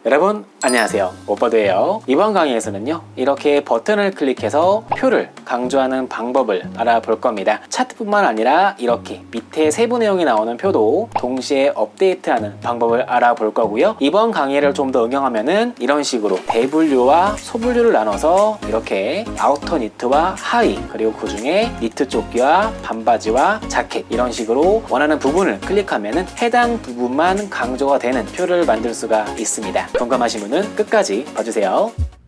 여러분 안녕하세요, 오빠도예요. 이번 강의에서는요, 이렇게 버튼을 클릭해서 표를 강조하는 방법을 알아볼 겁니다. 차트뿐만 아니라 이렇게 밑에 세부 내용이 나오는 표도 동시에 업데이트하는 방법을 알아볼 거고요. 이번 강의를 좀 더 응용하면은 이런 식으로 대분류와 소분류를 나눠서 이렇게 아우터 니트와 하의, 그리고 그 중에 니트 조끼와 반바지와 자켓, 이런 식으로 원하는 부분을 클릭하면은 해당 부분만 강조가 되는 표를 만들 수가 있습니다. 궁금하신 분은 끝까지 봐주세요.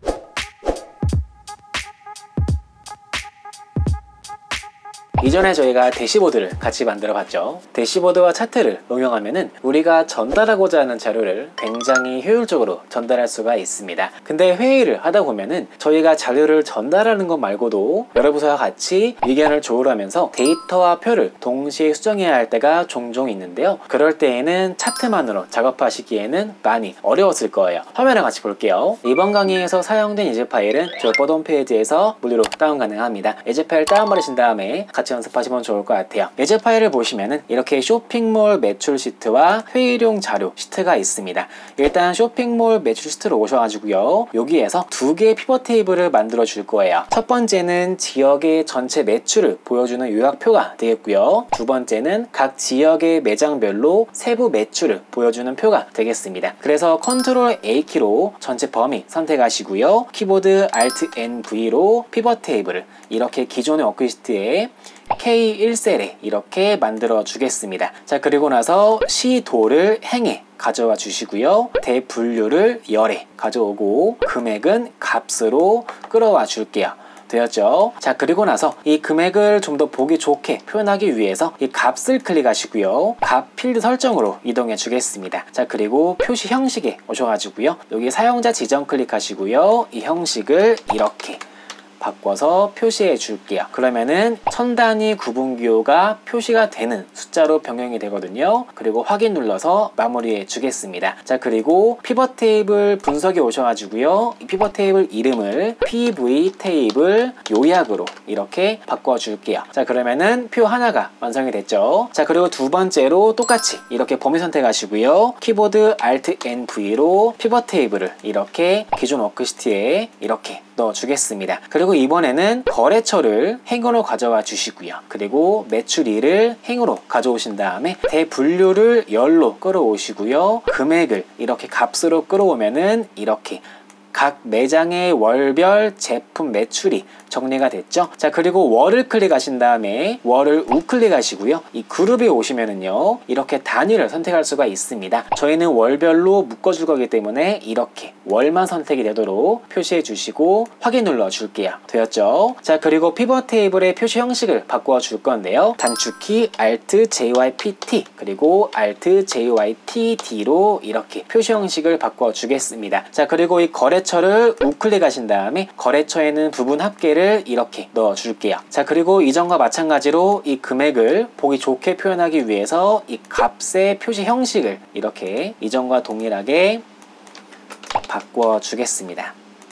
이전에 저희가 대시보드를 같이 만들어 봤죠. 대시보드와 차트를 응용하면은 우리가 전달하고자 하는 자료를 굉장히 효율적으로 전달할 수가 있습니다. 근데 회의를 하다 보면은 저희가 자료를 전달하는 것 말고도 여러 부서와 같이 의견을 조율하면서 데이터와 표를 동시에 수정해야 할 때가 종종 있는데요. 그럴 때에는 차트만으로 작업하시기에는 많이 어려웠을 거예요. 화면을 같이 볼게요. 이번 강의에서 사용된 예제 파일은 조퍼드 홈페이지에서 무료로 다운 가능합니다. 예제 파일 다운받으신 다음에 같이 연습하시면 좋을 것 같아요. 예제 파일을 보시면은 이렇게 쇼핑몰 매출 시트와 회의용 자료 시트가 있습니다. 일단 쇼핑몰 매출 시트로 오셔가지고요, 여기에서 두 개의 피벗 테이블을 만들어 줄 거예요. 첫 번째는 지역의 전체 매출을 보여주는 요약표가 되겠고요, 두 번째는 각 지역의 매장별로 세부 매출을 보여주는 표가 되겠습니다. 그래서 컨트롤 A키로 전체 범위 선택하시고요, 키보드 Alt NV로 피벗 테이블을 이렇게 기존의 워크시트에 K1셀에 이렇게 만들어 주겠습니다. 자, 그리고 나서 시도를 행에 가져와 주시고요, 대분류를 열에 가져오고 금액은 값으로 끌어와 줄게요. 되었죠? 자, 그리고 나서 이 금액을 좀 더 보기 좋게 표현하기 위해서 이 값을 클릭하시고요, 값 필드 설정으로 이동해 주겠습니다. 자, 그리고 표시 형식에 오셔가지고요, 여기 사용자 지정 클릭하시고요, 이 형식을 이렇게 바꿔서 표시해 줄게요. 그러면은 천 단위 구분기호가 표시가 되는 숫자로 변경이 되거든요. 그리고 확인 눌러서 마무리해 주겠습니다. 자, 그리고 피벗 테이블 분석에 오셔가지고요, 이 피벗 테이블 이름을 PV 테이블 요약으로 이렇게 바꿔 줄게요. 자, 그러면은 표 하나가 완성이 됐죠. 자, 그리고 두 번째로 똑같이 이렇게 범위 선택하시고요, 키보드 Alt NV로 피벗 테이블을 이렇게 기존 워크시트에 이렇게 넣어 주겠습니다. 그리고 이번에는 거래처를 행으로 가져와 주시고요, 그리고 매출일을 행으로 가져오신 다음에 대분류를 열로 끌어오시고요, 금액을 이렇게 값으로 끌어오면은 이렇게 각 매장의 월별 제품 매출이 정리가 됐죠. 자, 그리고 월을 클릭하신 다음에 월을 우클릭하시고요, 이 그룹에 오시면은요, 이렇게 단위를 선택할 수가 있습니다. 저희는 월별로 묶어줄 거기 때문에 이렇게 월만 선택이 되도록 표시해 주시고 확인 눌러 줄게요. 되었죠? 자, 그리고 피벗 테이블의 표시 형식을 바꿔 줄 건데요, 단축키 Alt JYPT 그리고 Alt JYTD로 이렇게 표시 형식을 바꿔 주겠습니다. 자, 그리고 이 거래처를 우클릭하신 다음에 거래처에는 부분 합계를 이렇게 넣어 줄게요. 자, 그리고 이전과 마찬가지로 이 금액을 보기 좋게 표현하기 위해서 이 값의 표시 형식을 이렇게 이전과 동일하게 바꿔 주겠습니다.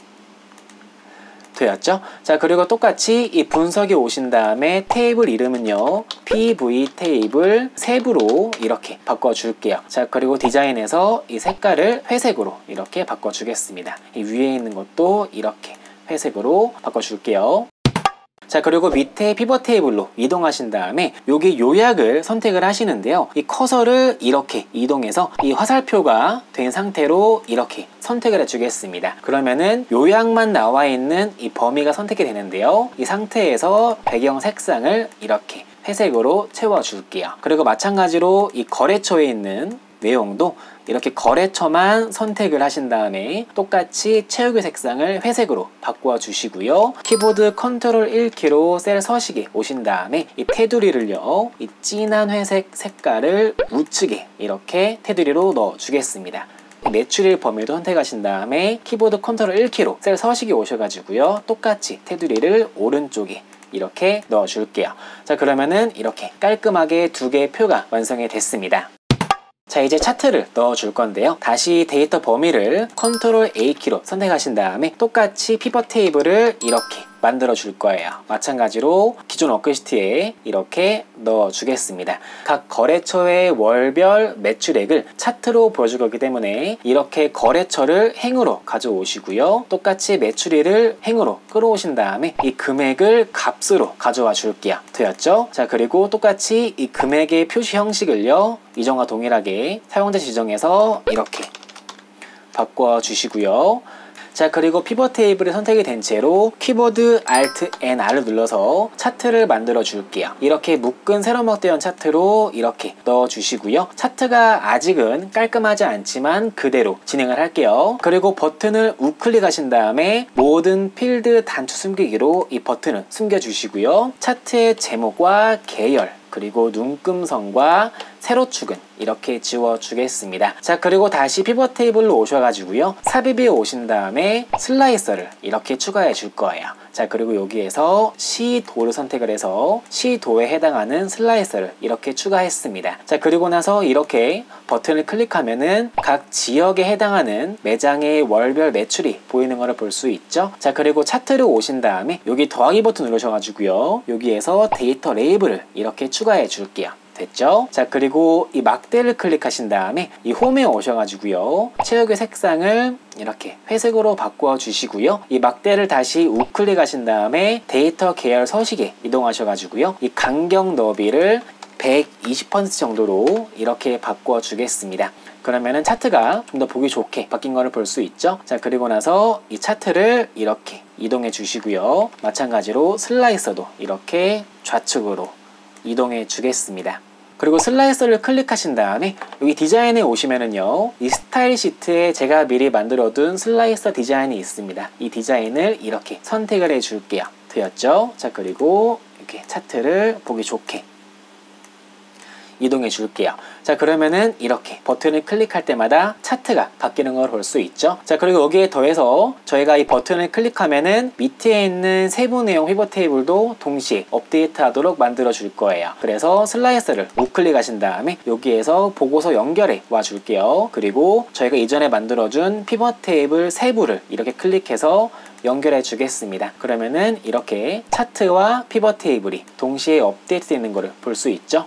되었죠? 자, 그리고 똑같이 이 분석에 오신 다음에 테이블 이름은요, PV 테이블 세부로 이렇게 바꿔 줄게요. 자, 그리고 디자인에서 이 색깔을 회색으로 이렇게 바꿔 주겠습니다. 이 위에 있는 것도 이렇게 회색으로 바꿔 줄게요. 자, 그리고 밑에 피벗 테이블로 이동하신 다음에 여기 요약을 선택을 하시는데요, 이 커서를 이렇게 이동해서 이 화살표가 된 상태로 이렇게 선택을 해주겠습니다. 그러면은 요약만 나와 있는 이 범위가 선택이 되는데요, 이 상태에서 배경 색상을 이렇게 회색으로 채워줄게요. 그리고 마찬가지로 이 거래처에 있는 내용도 이렇게 거래처만 선택을 하신 다음에 똑같이 채우기 색상을 회색으로 바꿔 주시고요, 키보드 컨트롤 1키로 셀 서식에 오신 다음에 이 테두리를요, 이 진한 회색 색깔을 우측에 이렇게 테두리로 넣어 주겠습니다. 매출일 범위도 선택하신 다음에 키보드 컨트롤 1키로 셀 서식에 오셔가지고요, 똑같이 테두리를 오른쪽에 이렇게 넣어 줄게요. 자, 그러면은 이렇게 깔끔하게 두 개의 표가 완성이 됐습니다. 자, 이제 차트를 넣어 줄 건데요, 다시 데이터 범위를 컨트롤 A키로 선택하신 다음에 똑같이 피벗 테이블을 이렇게 만들어 줄 거예요. 마찬가지로 기존 워크시트에 이렇게 넣어 주겠습니다. 각 거래처의 월별 매출액을 차트로 보여줄 거기 때문에 이렇게 거래처를 행으로 가져오시고요. 똑같이 매출일을 행으로 끌어오신 다음에 이 금액을 값으로 가져와 줄게요. 되었죠? 자, 그리고 똑같이 이 금액의 표시 형식을요, 이전과 동일하게 사용자 지정에서 이렇게 바꿔 주시고요. 자, 그리고 피벗 테이블이 선택이 된 채로 키보드 Alt NR을 눌러서 차트를 만들어 줄게요. 이렇게 묶은 세로 막대형 차트로 이렇게 넣어 주시고요. 차트가 아직은 깔끔하지 않지만 그대로 진행을 할게요. 그리고 버튼을 우클릭하신 다음에 모든 필드 단추 숨기기로 이 버튼을 숨겨 주시고요. 차트의 제목과 계열, 그리고 눈금선과 세로축은 이렇게 지워주겠습니다. 자, 그리고 다시 피벗 테이블로 오셔가지고요. 삽입에 오신 다음에 슬라이서를 이렇게 추가해 줄 거예요. 자, 그리고 여기에서 시도를 선택을 해서 시도에 해당하는 슬라이서를 이렇게 추가했습니다. 자, 그리고 나서 이렇게 버튼을 클릭하면은 각 지역에 해당하는 매장의 월별 매출이 보이는 것을 볼 수 있죠. 자, 그리고 차트로 오신 다음에 여기 더하기 버튼 누르셔가지고요. 여기에서 데이터 레이블을 이렇게 추가해 줄게요. 됐죠? 자, 그리고 이 막대를 클릭하신 다음에 이 홈에 오셔가지고요. 체육의 색상을 이렇게 회색으로 바꿔 주시고요. 이 막대를 다시 우클릭하신 다음에 데이터 계열 서식에 이동하셔가지고요. 이 간격 너비를 120% 정도로 이렇게 바꿔 주겠습니다. 그러면은 차트가 좀 더 보기 좋게 바뀐 거를 볼 수 있죠. 자, 그리고 나서 이 차트를 이렇게 이동해 주시고요. 마찬가지로 슬라이서도 이렇게 좌측으로 이동해 주겠습니다. 그리고 슬라이서를 클릭하신 다음에 여기 디자인에 오시면은요, 이 스타일 시트에 제가 미리 만들어둔 슬라이서 디자인이 있습니다. 이 디자인을 이렇게 선택을 해 줄게요. 되었죠? 자, 그리고 이렇게 차트를 보기 좋게 이동해 줄게요. 자, 그러면은 이렇게 버튼을 클릭할 때마다 차트가 바뀌는 걸 볼 수 있죠. 자, 그리고 여기에 더해서 저희가 이 버튼을 클릭하면은 밑에 있는 세부 내용 피벗 테이블도 동시에 업데이트 하도록 만들어 줄 거예요. 그래서 슬라이서를 우클릭하신 다음에 여기에서 보고서 연결해 와 줄게요. 그리고 저희가 이전에 만들어준 피벗 테이블 세부를 이렇게 클릭해서 연결해 주겠습니다. 그러면은 이렇게 차트와 피벗 테이블이 동시에 업데이트 되는 것을 볼 수 있죠.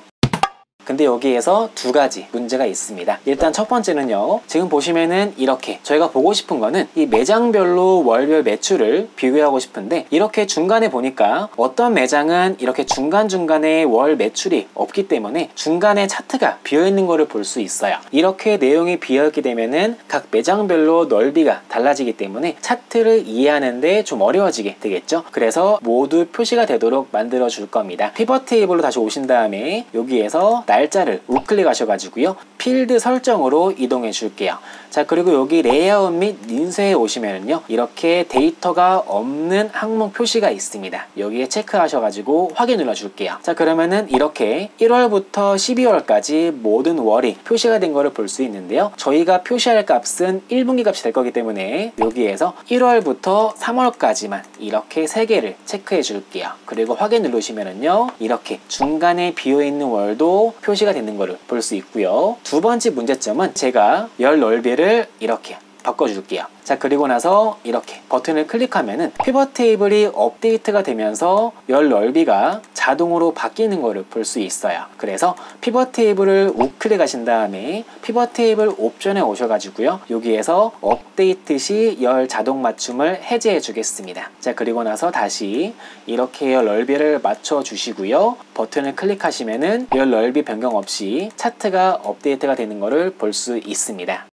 근데 여기에서 두 가지 문제가 있습니다. 일단 첫 번째는요, 지금 보시면은 이렇게 저희가 보고 싶은 거는 이 매장별로 월별 매출을 비교하고 싶은데, 이렇게 중간에 보니까 어떤 매장은 이렇게 중간중간에 월 매출이 없기 때문에 중간에 차트가 비어있는 거를 볼 수 있어요. 이렇게 내용이 비어있게 되면은 각 매장별로 넓이가 달라지기 때문에 차트를 이해하는데 좀 어려워지게 되겠죠. 그래서 모두 표시가 되도록 만들어 줄 겁니다. 피벗 테이블로 다시 오신 다음에 여기에서 날짜를 우클릭하셔가지고요. 필드 설정으로 이동해 줄게요. 자, 그리고 여기 레이아웃 및 인쇄에 오시면은요, 이렇게 데이터가 없는 항목 표시가 있습니다. 여기에 체크하셔가지고 확인 눌러줄게요. 자, 그러면은 이렇게 1월부터 12월까지 모든 월이 표시가 된 거를 볼 수 있는데요. 저희가 표시할 값은 1분기 값이 될 거기 때문에 여기에서 1월부터 3월까지만 이렇게 3개를 체크해 줄게요. 그리고 확인 누르시면은요, 이렇게 중간에 비어있는 월도 표시가 되는 거를 볼 수 있고요. 두 번째 문제점은 제가 열 넓이를 이렇게 바꿔줄게요. 자, 그리고 나서 이렇게 버튼을 클릭하면은 피벗 테이블이 업데이트가 되면서 열 넓이가 자동으로 바뀌는 거를 볼 수 있어요. 그래서 피벗 테이블을 우클릭하신 다음에 피벗 테이블 옵션에 오셔가지고요, 여기에서 업데이트 시 열 자동 맞춤을 해제해 주겠습니다. 자, 그리고 나서 다시 이렇게 열 넓이를 맞춰 주시고요, 버튼을 클릭하시면은 열 넓이 변경 없이 차트가 업데이트가 되는 거를 볼 수 있습니다.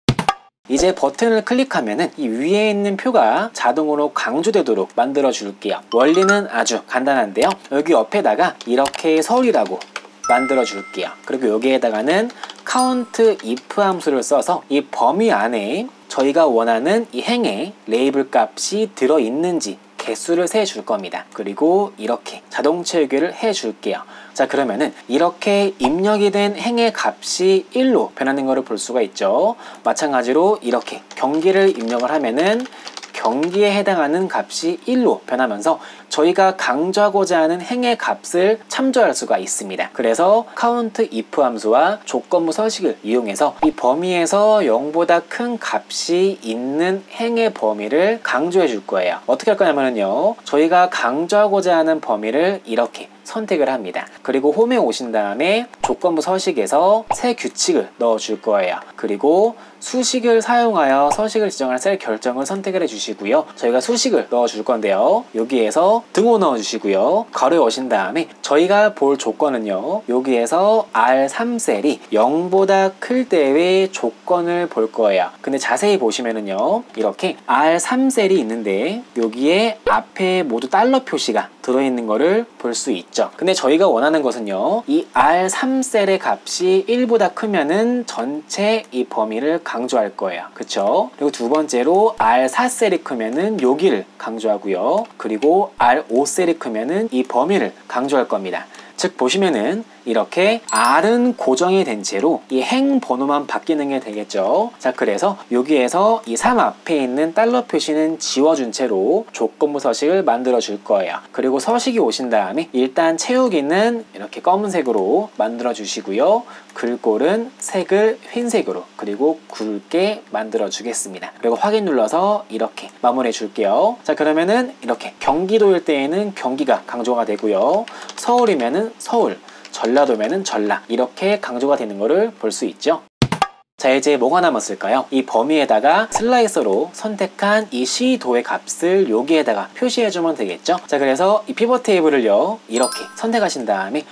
이제 버튼을 클릭하면은 이 위에 있는 표가 자동으로 강조되도록 만들어 줄게요. 원리는 아주 간단한데요, 여기 옆에다가 이렇게 서울이라고 만들어 줄게요. 그리고 여기에다가는 count if 함수를 써서 이 범위 안에 저희가 원하는 이 행의 레이블 값이 들어있는지 개수를 세 줄 겁니다. 그리고 이렇게 자동 체결을 해 줄게요. 자, 그러면은 이렇게 입력이 된 행의 값이 1로 변하는 것을 볼 수가 있죠. 마찬가지로 이렇게 경기를 입력을 하면은 경기에 해당하는 값이 1로 변하면서 저희가 강조하고자 하는 행의 값을 참조할 수가 있습니다. 그래서 count if 함수와 조건부 서식을 이용해서 이 범위에서 0보다 큰 값이 있는 행의 범위를 강조해 줄 거예요. 어떻게 할 거냐면요, 저희가 강조하고자 하는 범위를 이렇게 선택을 합니다. 그리고 홈에 오신 다음에 조건부 서식에서 새 규칙을 넣어 줄 거예요. 그리고 수식을 사용하여 서식을 지정할 셀 결정을 선택을 해주시고요. 저희가 수식을 넣어 줄 건데요, 여기에서 등호 넣어 주시고요. 가로에 오신 다음에 저희가 볼 조건은요, 여기에서 R3셀이 0보다 클 때의 조건을 볼 거예요. 근데 자세히 보시면은요, 이렇게 R3셀이 있는데 여기에 앞에 모두 달러 표시가 들어있는 거를 볼 수 있죠. 근데 저희가 원하는 것은요, 이 R3셀의 값이 1보다 크면은 전체 이 범위를 강조할 거예요. 그쵸? 그리고 두 번째로 R4셀이 크면은 여기를 강조하고요. 그리고 R5셀이 크면은 이 범위를 강조할 겁니다. 즉 보시면은 이렇게 R은 고정이 된 채로 이 행 번호만 바뀌는 게 되겠죠. 자, 그래서 여기에서 이 3 앞에 있는 달러 표시는 지워준 채로 조건부 서식을 만들어 줄 거예요. 그리고 서식이 오신 다음에 일단 채우기는 이렇게 검은색으로 만들어 주시고요. 글꼴은 색을 흰색으로, 그리고 굵게 만들어 주겠습니다. 그리고 확인 눌러서 이렇게 마무리해 줄게요. 자, 그러면은 이렇게 경기도일 때에는 경기가 강조가 되고요, 서울이면은 서울, 전라도면은 전라, 이렇게 강조가 되는 거를 볼 수 있죠. 자, 이제 뭐가 남았을까요? 이 범위에다가 슬라이서로 선택한 이 시도의 값을 여기에다가 표시해주면 되겠죠. 자, 그래서 이 피벗 테이블을요, 이렇게 선택하신 다음에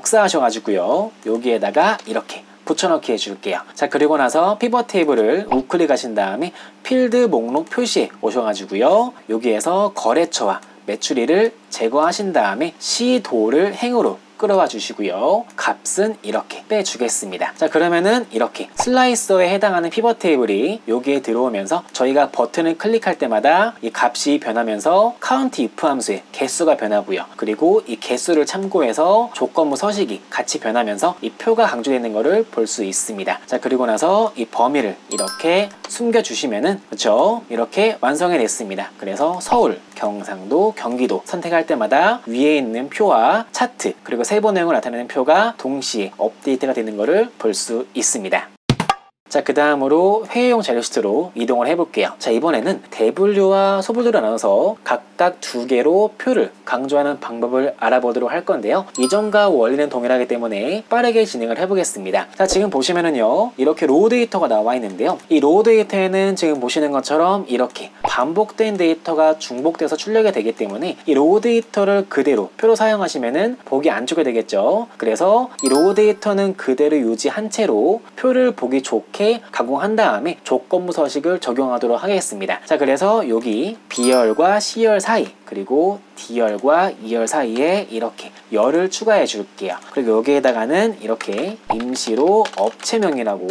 복사하셔가지고요, 여기에다가 이렇게 붙여넣기 해줄게요. 자, 그리고 나서 피벗 테이블을 우클릭하신 다음에 필드 목록 표시에 오셔가지고요, 여기에서 거래처와 매출일을 제거하신 다음에 시도를 행으로 끌어와 주시고요. 값은 이렇게 빼주겠습니다. 자, 그러면은 이렇게 슬라이서에 해당하는 피벗 테이블이 여기에 들어오면서 저희가 버튼을 클릭할 때마다 이 값이 변하면서 count if 함수의 개수가 변하고요. 그리고 이 개수를 참고해서 조건부 서식이 같이 변하면서 이 표가 강조되는 것을 볼 수 있습니다. 자, 그리고 나서 이 범위를 이렇게 숨겨주시면은, 그렇죠? 이렇게 완성이 됐습니다. 그래서 서울, 경상도, 경기도 선택할 때마다 위에 있는 표와 차트, 그리고 세부 내용을 나타내는 표가 동시에 업데이트가 되는 것을 볼 수 있습니다. 자, 그 다음으로 회의용 자료 시트로 이동을 해볼게요. 자, 이번에는 대분류와 소분류를 나눠서 각각 2개로 표를 강조하는 방법을 알아보도록 할 건데요. 이전과 원리는 동일하기 때문에 빠르게 진행을 해보겠습니다. 자, 지금 보시면은요, 이렇게 로우 데이터가 나와 있는데요, 이 로우 데이터에는 지금 보시는 것처럼 이렇게 반복된 데이터가 중복돼서 출력이 되기 때문에 이 로우 데이터를 그대로 표로 사용하시면은 보기 안 좋게 되겠죠. 그래서 이 로우 데이터는 그대로 유지한 채로 표를 보기 좋게 가공한 다음에 조건부 서식을 적용하도록 하겠습니다. 자, 그래서 여기 B열과 C열 사이, 그리고 D열과 E열 사이에 이렇게 열을 추가해 줄게요. 그리고 여기에다가는 이렇게 임시로 업체명이라고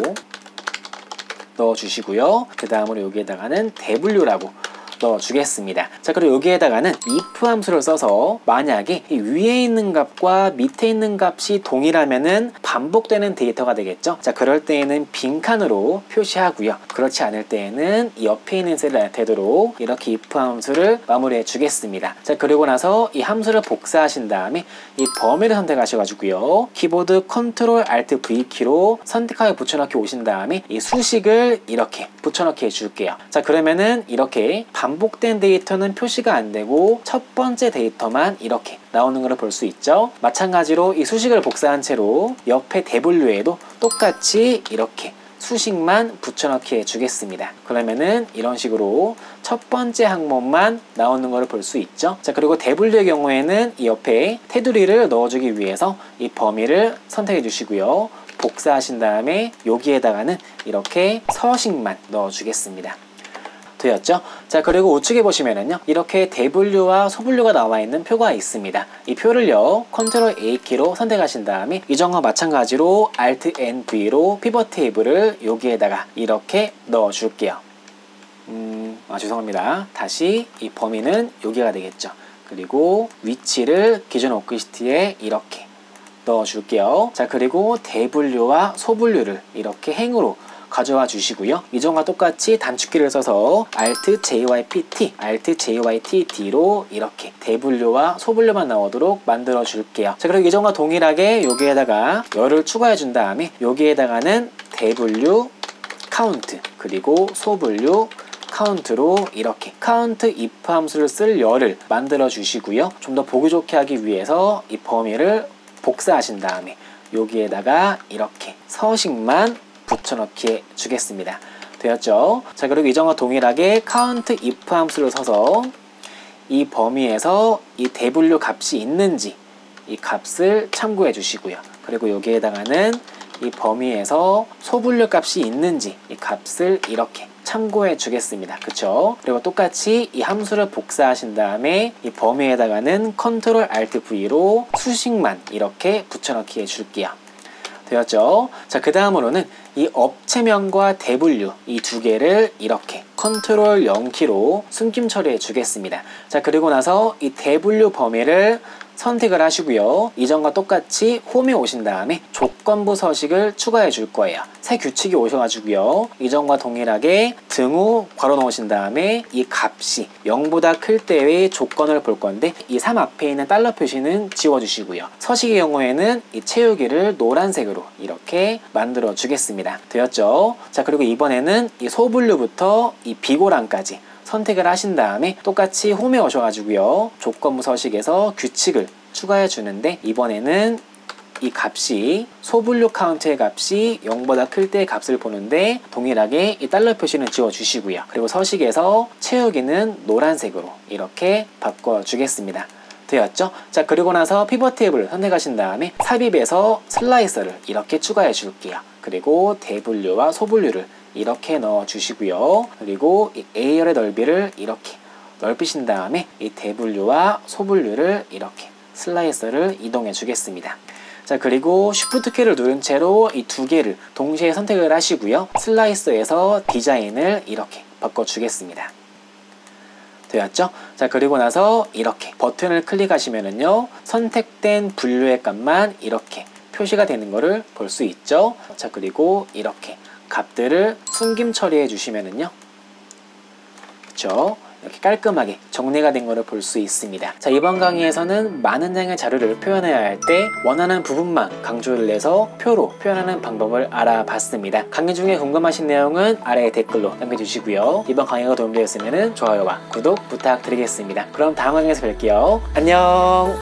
넣어 주시고요. 그 다음으로 여기에다가는 대분류라고 넣어주겠습니다. 자, 그리고 여기에다가는 if 함수를 써서 만약에 이 위에 있는 값과 밑에 있는 값이 동일하면은 반복되는 데이터가 되겠죠. 자, 그럴 때에는 빈칸으로 표시하고요. 그렇지 않을 때에는 이 옆에 있는 셀을 나타내도록 이렇게 if 함수를 마무리해 주겠습니다. 자, 그리고 나서 이 함수를 복사하신 다음에 이 범위를 선택하셔가지고요, 키보드 컨트롤 알트 V 키로 선택하여 붙여넣기 오신 다음에 이 수식을 이렇게 붙여넣기 해줄게요. 자, 그러면은 이렇게 반복된 데이터는 표시가 안 되고 첫 번째 데이터만 이렇게 나오는 걸 볼 수 있죠. 마찬가지로 이 수식을 복사한 채로 옆에 대분류에도 똑같이 이렇게 수식만 붙여넣기 해주겠습니다. 그러면은 이런 식으로 첫 번째 항목만 나오는 걸 볼 수 있죠. 자, 그리고 대분류의 경우에는 이 옆에 테두리를 넣어주기 위해서 이 범위를 선택해 주시고요, 복사하신 다음에 여기에다가는 이렇게 서식만 넣어주겠습니다. 되었죠? 자, 그리고 우측에 보시면은요, 이렇게 대분류와 소분류가 나와 있는 표가 있습니다. 이 표를요, 컨트롤 A 키로 선택하신 다음에 이전과 마찬가지로 Alt N V로 피벗 테이블을 여기에다가 이렇게 넣어 줄게요. 죄송합니다. 다시 이 범위는 여기가 되겠죠. 그리고 위치를 기존 워크시트에 이렇게 넣어 줄게요. 자, 그리고 대분류와 소분류를 이렇게 행으로 가져와 주시고요. 이전과 똑같이 단축키를 써서 Alt JYPT, Alt JYTD로 이렇게 대분류와 소분류만 나오도록 만들어 줄게요. 자, 그리고 이전과 동일하게 여기에다가 열을 추가해 준 다음에 여기에다가는 대분류 카운트 그리고 소분류 카운트로 이렇게 카운트 if 함수를 쓸 열을 만들어 주시고요. 좀 더 보기 좋게 하기 위해서 이 범위를 복사하신 다음에 여기에다가 이렇게 서식만 붙여넣기 주겠습니다. 되었죠? 자, 그리고 이전과 동일하게 count if 함수를 써서 이 범위에서 이 대분류 값이 있는지 이 값을 참고해 주시고요. 그리고 여기에다가는 이 범위에서 소분류 값이 있는지 이 값을 이렇게 참고해 주겠습니다. 그쵸? 그리고 똑같이 이 함수를 복사하신 다음에 이 범위에다가는 Ctrl Alt V로 수식만 이렇게 붙여넣기 해줄게요. 되었죠? 자, 그 다음으로는 이 업체명과 대분류 이 두 개를 이렇게 Ctrl 0키로 숨김 처리해 주겠습니다. 자, 그리고 나서 이 대분류 범위를 선택을 하시고요. 이전과 똑같이 홈에 오신 다음에 조건부 서식을 추가해 줄 거예요. 새 규칙이 오셔가지고요. 이전과 동일하게 등호 괄호 넣으신 다음에 이 값이 0보다 클 때의 조건을 볼 건데 이 3 앞에 있는 달러 표시는 지워주시고요. 서식의 경우에는 이 채우기를 노란색으로 이렇게 만들어 주겠습니다. 되었죠? 자, 그리고 이번에는 이 소분류부터 이 비고란까지 선택을 하신 다음에 똑같이 홈에 오셔가지고요. 조건부 서식에서 규칙을 추가해 주는데 이번에는 이 값이 소분류 카운트의 값이 0보다 클 때의 값을 보는데 동일하게 이 달러 표시는 지워 주시고요. 그리고 서식에서 채우기는 노란색으로 이렇게 바꿔 주겠습니다. 되었죠? 자, 그리고 나서 피벗 테이블을 선택하신 다음에 삽입에서 슬라이서를 이렇게 추가해 줄게요. 그리고 대분류와 소분류를 이렇게 넣어 주시고요. 그리고 이 A열의 넓이를 이렇게 넓히신 다음에 이 대분류와 소분류를 이렇게 슬라이서를 이동해 주겠습니다. 자, 그리고 Shift 키를 누른 채로 이 두 개를 동시에 선택을 하시고요. 슬라이서에서 디자인을 이렇게 바꿔 주겠습니다. 되었죠? 자, 그리고 나서 이렇게 버튼을 클릭하시면은요. 선택된 분류의 값만 이렇게 표시가 되는 것을 볼 수 있죠. 자, 그리고 이렇게 값들을 숨김 처리해 주시면은요. 그쵸? 이렇게 깔끔하게 정리가 된 것을 볼 수 있습니다. 자, 이번 강의에서는 많은 양의 자료를 표현해야 할 때 원하는 부분만 강조를 해서 표로 표현하는 방법을 알아봤습니다. 강의 중에 궁금하신 내용은 아래 댓글로 남겨주시고요. 이번 강의가 도움되었으면 좋아요와 구독 부탁드리겠습니다. 그럼 다음 강의에서 뵐게요. 안녕!